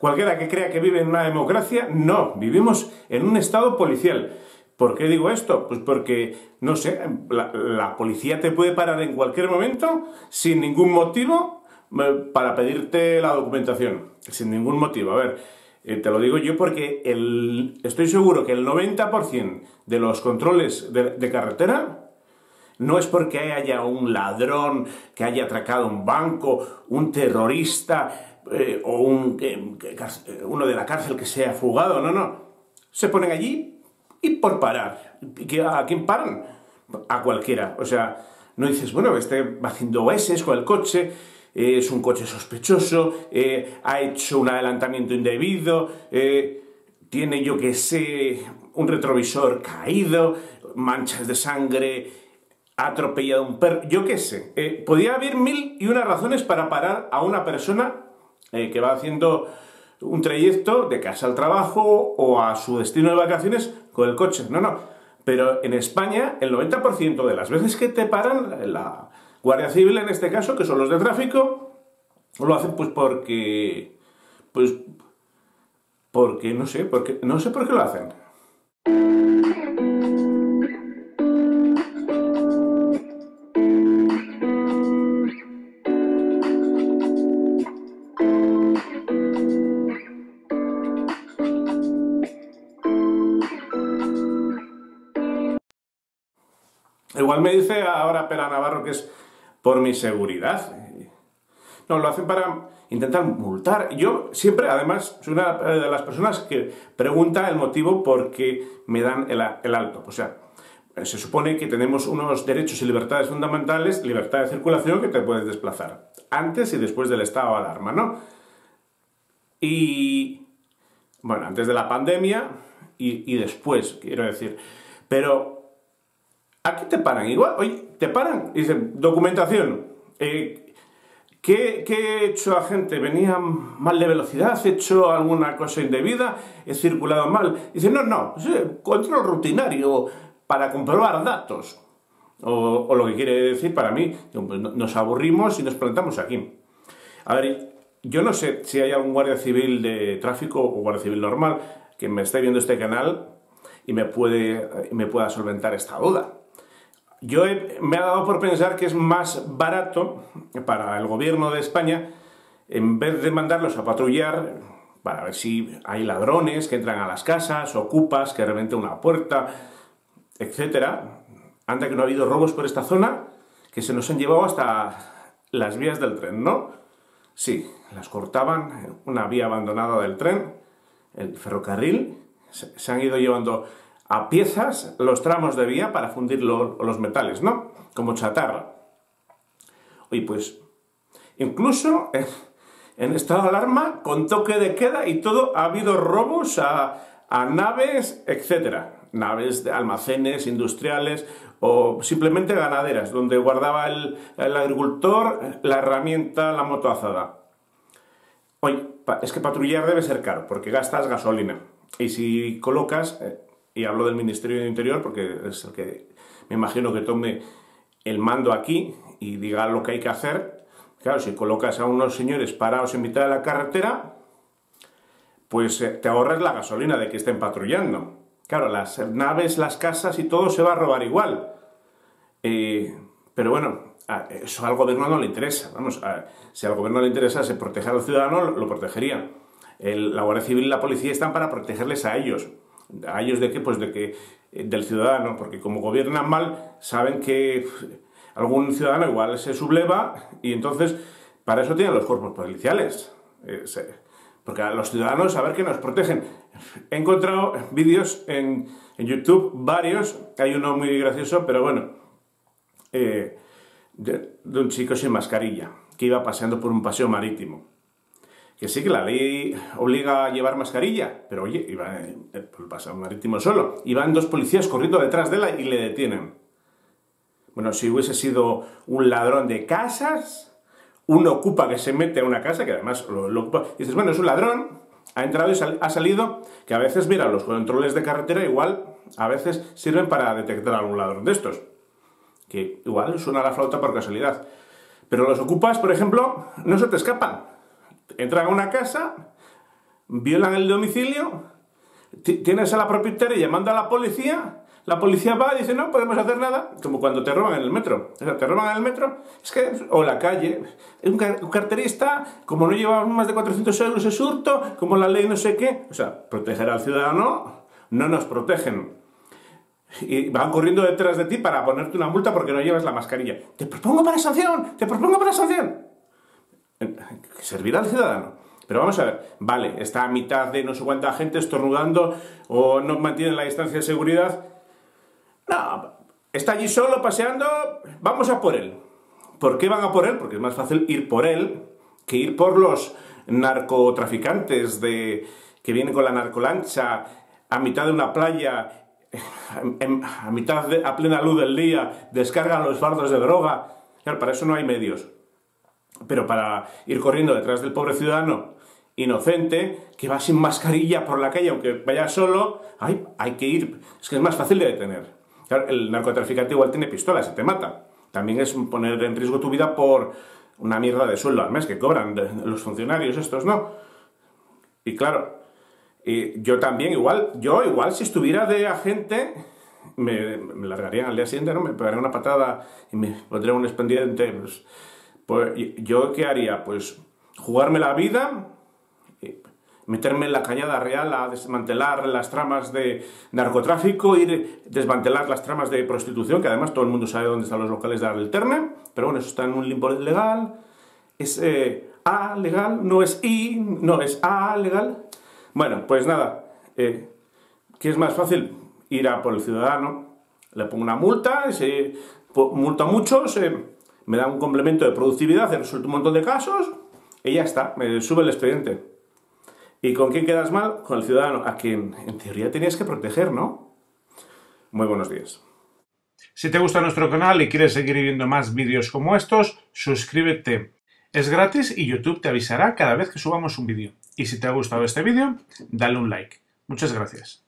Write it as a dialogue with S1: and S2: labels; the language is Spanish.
S1: cualquiera que crea que vive en una democracia, no, vivimos en un estado policial. ¿Por qué digo esto? Pues porque, no sé, la policía te puede parar en cualquier momento, sin ningún motivo, para pedirte la documentación. Sin ningún motivo. A ver, te lo digo yo porque estoy seguro que el 90% de los controles de carretera no es porque haya un ladrón que haya atracado un banco, un terrorista o uno de la cárcel que se ha fugado, no. Se ponen allí y por parar. ¿A quién paran? A cualquiera. O sea, no dices, bueno, va haciendo S con el coche, es un coche sospechoso, ha hecho un adelantamiento indebido, tiene, yo que sé, un retrovisor caído, manchas de sangre, ha atropellado a un perro, yo qué sé. Podría haber 1001 razones para parar a una persona que va haciendo un trayecto de casa al trabajo o a su destino de vacaciones con el coche. No. Pero en España, el 90% de las veces que te paran, la Guardia Civil en este caso, que son los de tráfico, lo hacen pues porque no sé por qué lo hacen. Igual me dice ahora Pera Navarro que es por mi seguridad. No, lo hacen para intentar multar. Yo siempre, además, soy una de las personas que pregunta el motivo por qué me dan el alto. O sea, se supone que tenemos unos derechos y libertades fundamentales, libertad de circulación, que te puedes desplazar antes y después del estado de alarma, ¿no? Y, bueno, antes de la pandemia y después, quiero decir. Pero aquí te paran igual, oye, te paran, dicen, documentación, ¿qué he hecho, agente? ¿Venía mal de velocidad? ¿He hecho alguna cosa indebida? ¿He circulado mal? Dicen, no, es control rutinario para comprobar datos. O lo que quiere decir para mí, nos aburrimos y nos plantamos aquí. A ver, yo no sé si hay algún guardia civil de tráfico o guardia civil normal que me esté viendo este canal y me pueda solventar esta duda. Me ha dado por pensar que es más barato para el gobierno de España, en vez de mandarlos a patrullar para ver si hay ladrones que entran a las casas, ocupas que reventan una puerta, etc. Anda que no ha habido robos por esta zona que se nos han llevado hasta las vías del tren, ¿no? Sí, las cortaban, una vía abandonada del tren, el ferrocarril, se han ido llevando a piezas los tramos de vía para fundir los metales, ¿no? Como chatarra. Oye, pues, incluso en estado de alarma, con toque de queda y todo, ha habido robos a naves, etc. Naves de almacenes industriales o simplemente ganaderas, donde guardaba el agricultor la herramienta, la motoazada. Oye, es que patrullar debe ser caro, porque gastas gasolina. Y si colocas... y hablo del Ministerio de Interior porque es el que me imagino que tome el mando aquí y diga lo que hay que hacer. Claro, si colocas a unos señores parados en mitad de la carretera, pues te ahorras la gasolina de que estén patrullando. Claro, las naves, las casas y todo se va a robar igual. Pero bueno, eso al gobierno no le interesa. Vamos, si al gobierno le interesa se proteger al ciudadano, lo protegería. La Guardia Civil y la policía están para protegerles a ellos. ¿A ellos de qué? Pues del ciudadano, porque como gobiernan mal, saben que algún ciudadano igual se subleva y entonces para eso tienen los cuerpos policiales. Porque a los ciudadanos, a ver que nos protegen. He encontrado vídeos en YouTube, varios, hay uno muy gracioso, pero bueno, de un chico sin mascarilla, que iba paseando por un paseo marítimo. Que sí, que la ley obliga a llevar mascarilla, pero oye, iba por el paseo marítimo solo. Iban dos policías corriendo detrás de él y le detienen. Bueno, si hubiese sido un ladrón de casas, un ocupa que se mete a una casa, que además lo ocupa, y dices, bueno, es un ladrón, ha entrado y ha salido, que a veces, mira, los controles de carretera igual a veces sirven para detectar a algún ladrón de estos. Que igual suena la flauta por casualidad. Pero los ocupas, por ejemplo, no se te escapan. Entran a una casa, violan el domicilio, tienes a la propietaria llamando a la policía va y dice, no podemos hacer nada, como cuando te roban en el metro. O sea, te roban en el metro, o la calle, un carterista, como no lleva más de 400 euros es hurto, como la ley no sé qué. O sea, proteger al ciudadano no nos protegen. Y van corriendo detrás de ti para ponerte una multa porque no llevas la mascarilla. Te propongo para sanción, te propongo para sanción. Servirá al ciudadano. Pero vamos a ver, vale, está a mitad de no sé cuánta gente estornudando o no mantienen la distancia de seguridad. No, está allí solo paseando, vamos a por él. ¿Por qué van a por él? Porque es más fácil ir por él que ir por los narcotraficantes que vienen con la narcolancha a mitad de una playa, a plena luz del día, descargan los fardos de droga. Claro, para eso no hay medios. Pero para ir corriendo detrás del pobre ciudadano inocente, que va sin mascarilla por la calle, aunque vaya solo, hay que ir. Es que es más fácil de detener. Claro, el narcotraficante igual tiene pistola, se te mata. También es poner en riesgo tu vida por una mierda de sueldo al mes que cobran los funcionarios estos, ¿no? Y claro, yo igual si estuviera de agente, me largarían al día siguiente, ¿no? Me pegarían una patada y me pondrían un expediente. Pues, ¿yo qué haría? Pues jugarme la vida, meterme en la Cañada Real a desmantelar las tramas de narcotráfico, desmantelar las tramas de prostitución, que además todo el mundo sabe dónde están los locales de Arleterne, pero bueno, eso está en un limbo legal, es A legal, no es I, no es A legal. Bueno, pues nada, ¿qué es más fácil? Ir a por el ciudadano, le pongo una multa, multa mucho, me da un complemento de productividad, resuelto un montón de casos y ya está, me sube el expediente. ¿Y con quién quedas mal? Con el ciudadano, a quien en teoría tenías que proteger, ¿no? Muy buenos días. Si te gusta nuestro canal y quieres seguir viendo más vídeos como estos, suscríbete. Es gratis y YouTube te avisará cada vez que subamos un vídeo. Y si te ha gustado este vídeo, dale un like. Muchas gracias.